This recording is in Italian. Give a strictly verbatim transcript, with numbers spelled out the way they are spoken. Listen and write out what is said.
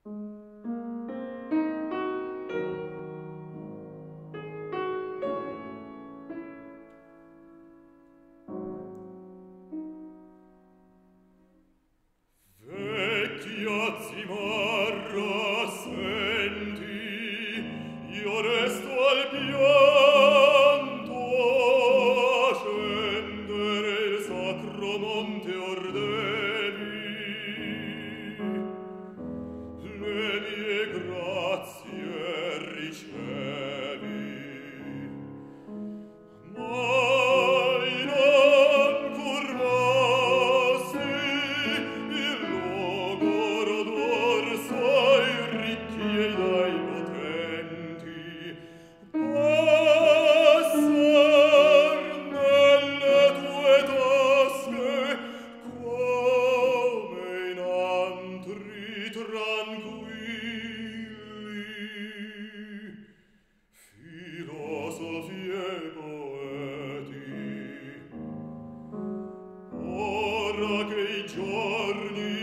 Vecchia zimarra, senti, io resto al pianto a scendere il sacro monte Ordevi. Le mie grazie ricevi, mai non curvasti il logoro d'orso ai ricchi e ai potenti. Passar nelle tue tasche come in antri tranquilli. Filosofi e poeti, ora che i giorni